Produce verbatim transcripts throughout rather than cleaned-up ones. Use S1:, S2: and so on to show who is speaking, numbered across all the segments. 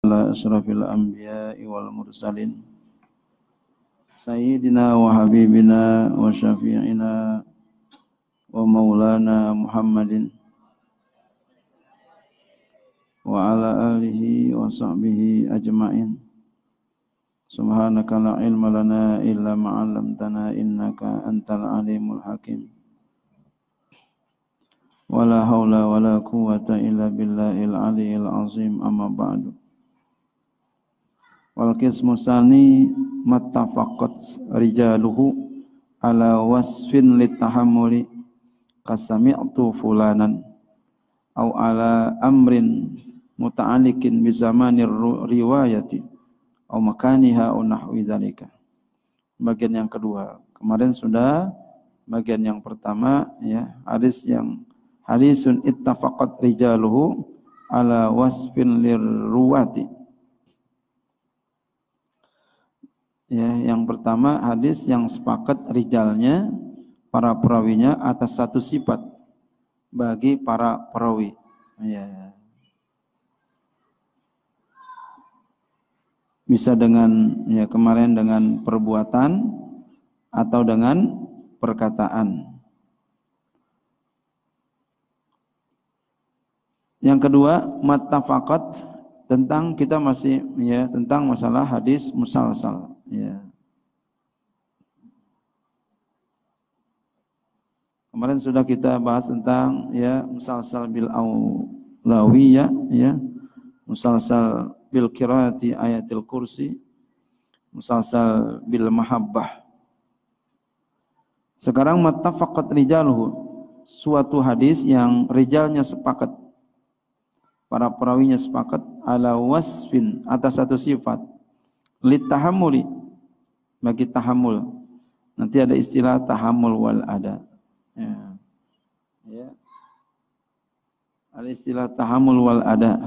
S1: ala asrafil anbiya'i wal mursalin sayyidina wa habibina wa syafi'ina wa maulana Muhammadin wa ala alihi wa sahbihi ajma'in. Subhanaka la ilma lana illa ma 'allamtana innaka antal alimul hakim. Wala haula wala quwwata illa billahil aliyil azim, amma ba'du. Wal qismu sani mattafaqat rijaluhu ala wasfin litahammuli kasami'tu fulanan au ala amrin muta'alliqin bi zamanir riwayati au makaniha au nahwi zalika. Bagian yang kedua. Kemarin sudah bagian yang pertama, ya, hadis yang hadisun ittafaqat rijaluhu ala wasfin lirruwati. Ya, yang pertama hadis yang sepakat rijalnya, para perawinya atas satu sifat bagi para perawi. Ya. Bisa dengan, ya, kemarin dengan perbuatan atau dengan perkataan. Yang kedua, mattafaqat, tentang kita masih, ya, tentang masalah hadis musalsal, ya. Kemarin sudah kita bahas tentang, ya, musalsal bil aulawiyah, ya, musalsal bil qiraati ayatil kursi, musalsal bil mahabbah. Sekarang mattafaqat rijaluhu, suatu hadis yang rijalnya sepakat, para perawinya sepakat, ala wasfin, atas satu sifat, litahammuli, bagi tahammul. Nanti ada istilah tahammul wal ada. Ya. Ya. Ada istilah tahammul wal ada.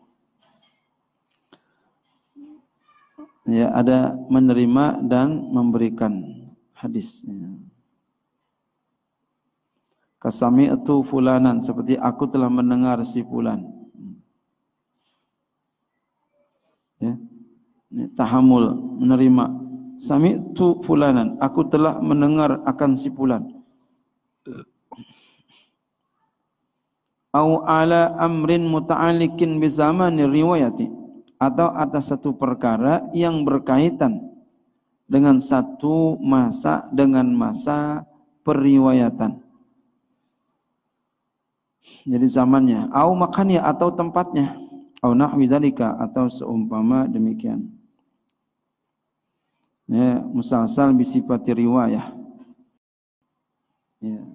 S1: Ya, ada menerima dan memberikan hadis. Ya. Kasami'tu fulanan, seperti aku telah mendengar si fulan. Ya, ini tahammul, menerima. Sami'tu fulanan, aku telah mendengar akan si fulan. Au ala amrin muta'alliqin bi zamani riwayati, atau atas satu perkara yang berkaitan dengan satu masa, dengan masa periwayatan. Jadi zamannya, au makannya, atau tempatnya, au nahwi zalika, atau seumpama demikian. Ya, musalsal bi sifati riwayah. Ya.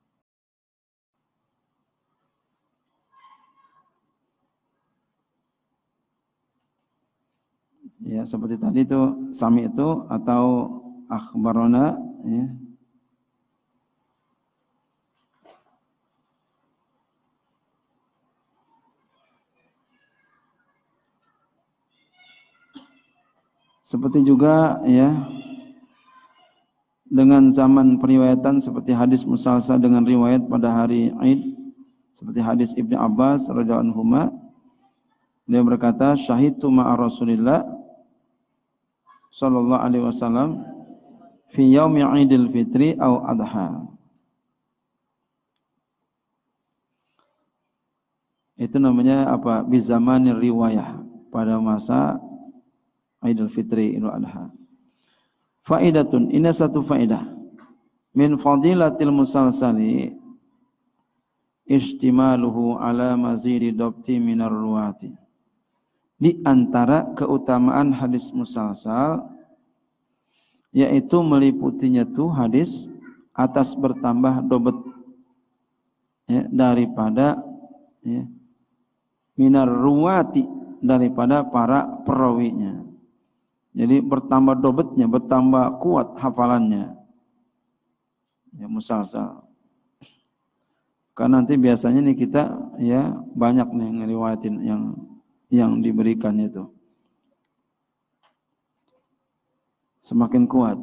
S1: Ya, seperti tadi itu sami itu atau akhbarona, ya. Seperti juga, ya, dengan zaman periwayatan seperti hadis musalsal dengan riwayat pada hari Id, seperti hadis Ibnu Abbas radhiyallahu anhuma, dia berkata, syahidtu ma'a Rasulillah sallallahu alaihi wasallam fi yaumi Idul Fitri au Adha. Itu namanya apa? Bi zamanir riwayah, pada masa Idul Fitri, Idul Adha. Faidatun, ini satu faedah. Min fadilatil musalsali istimaluhu ala mazidi dabti minar ruwati. Di antara keutamaan hadis musalsal, yaitu meliputinya tuh hadis atas bertambah dobet, ya, daripada, ya, minar ruwati, daripada para perawinya. Jadi bertambah dobetnya, bertambah kuat hafalannya. Ya, musalsal. Karena nanti biasanya nih kita, ya, banyak nih ngeriwayatin yang yang diberikan itu. Semakin kuat.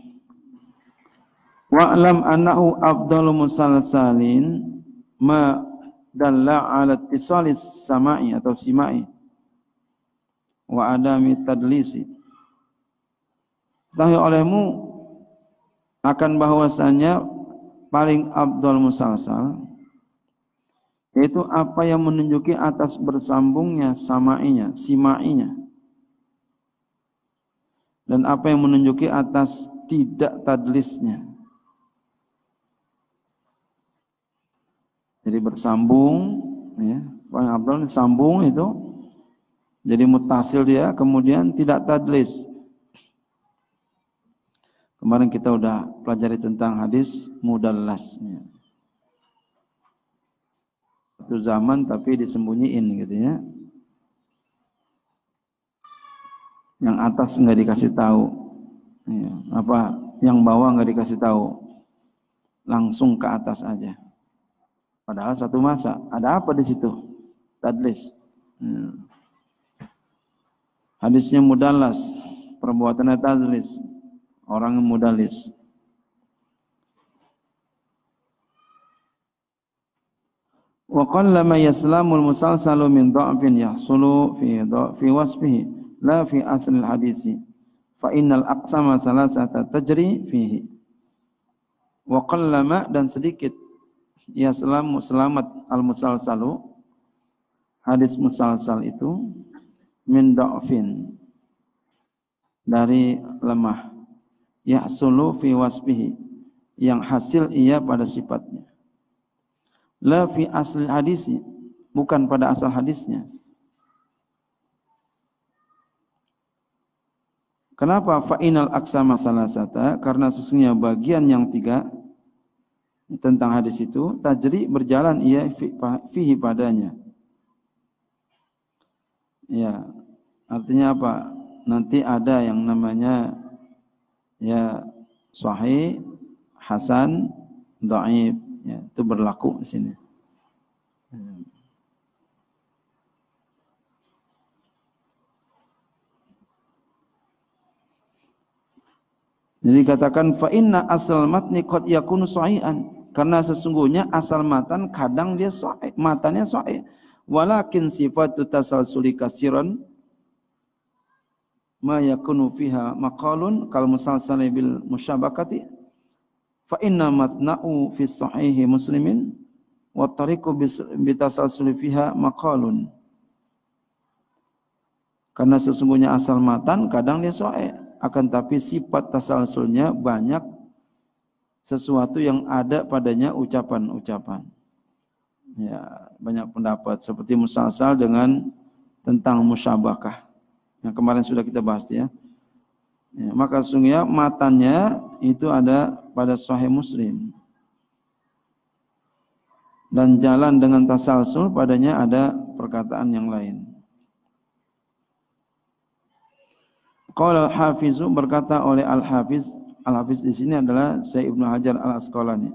S1: Wa'lam annahu afdalu musalsalin ma dalla ala ittisalis sama'i atau sima'i. wa adami tadlisi. Tahu olehmu akan bahwasanya paling afdal musalsal yaitu apa yang menunjuki atas bersambungnya samainya, simainya, dan apa yang menunjuki atas tidak tadlisnya. Jadi bersambung, ya, paling afdal sambung itu, jadi mutasil dia, kemudian tidak tadlis. Kemarin kita udah pelajari tentang hadis mudallasnya. Satu zaman tapi disembunyiin gitu ya. Yang atas nggak dikasih tahu, ya, apa yang bawah nggak dikasih tahu, langsung ke atas aja. Padahal satu masa ada apa di situ? Tadlis. Ya. Hadisnya mudallas, perbuatannya tadlis, orang yang mudallis. Wa qallama yaslamul musalsalu min dha'fin yahsulu fi fi wasfihi la fi asl al-hadisi fa innal aqsama salasata tajri fihi. Wa qallama, dan sedikit, yaslamu selamat al-musalsalu, hadis musalsal itu, min dha'fin, dari lemah, yahsulu fi wasfihi, yang hasil ia pada sifatnya, la fi asli hadisi, bukan pada asal hadisnya. Kenapa? Fa inal aqsama salasata, karena sesungguhnya bagian yang tiga tentang hadis itu tajri, berjalan ia fihi padanya. Ya, artinya apa? Nanti ada yang namanya ya sahih, hasan, dhaif. Ya, itu berlaku di sini. Jadi katakan fa inna asal matni qad yakunu sahihan, karena sesungguhnya asal matan kadang dia sahih, matannya sahih. Walakin sifatu tasalsuli kasiran ma yakunu fiha maqalun kal musalsal bil musyabakati fa inna matna'u fi sahihi muslimin wa tariqu bitasalsul fiha maqalun. Karena sesungguhnya asal matan kadang dia sahih, akan tapi sifat tasalsulnya banyak sesuatu yang ada padanya ucapan-ucapan. Ya, banyak pendapat seperti musalsal dengan tentang musyabakah yang kemarin sudah kita bahas ya. Ya, maka sesungguhnya matannya itu ada pada Sahih Muslim, dan jalan dengan tasalsul padanya ada perkataan yang lain. Qala al-Hafiz, berkata oleh Al-Hafiz, Al-Hafiz di sini adalah Syekh Ibnu Hajar Al-Asqalani.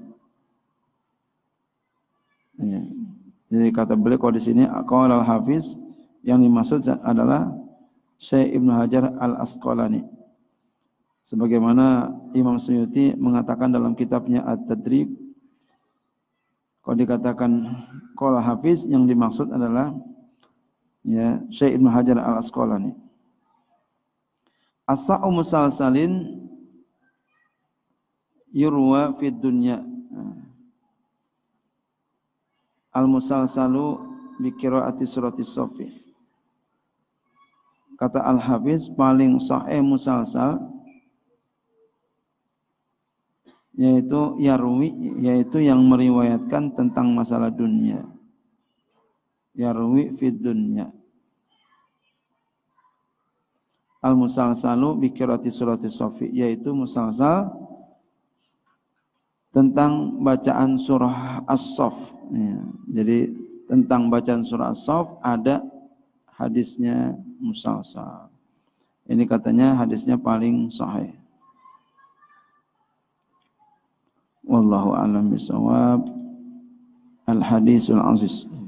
S1: Ya. Jadi kata beliau kalau di sini qala al-Hafiz, yang dimaksud adalah Syekh Ibnu Hajar Al-Asqalani. Sebagaimana Imam Suyuti mengatakan dalam kitabnya At-Tadrib, kalau dikatakan qala Hafiz, yang dimaksud adalah ya Syekh Ibnu Hajar Al-Asqalani. As-sa'u musalsalin yurwa fid dunya. Al-musalsalu bi qiraati suratis Safi. Kata Al-Hafiz, paling sahih musalsal yaitu yarwi, yaitu yang meriwayatkan tentang masalah dunia. Yarwi fid dunya. Al-musalsalu bi qiraati suratis Safi, yaitu musalsal tentang bacaan surah As-Saff. Ya, jadi tentang bacaan surah As-Saff ada hadisnya musalsal. Ini katanya hadisnya paling sahih. Wallahu a'lam bishawab. Al-hadisul aziz.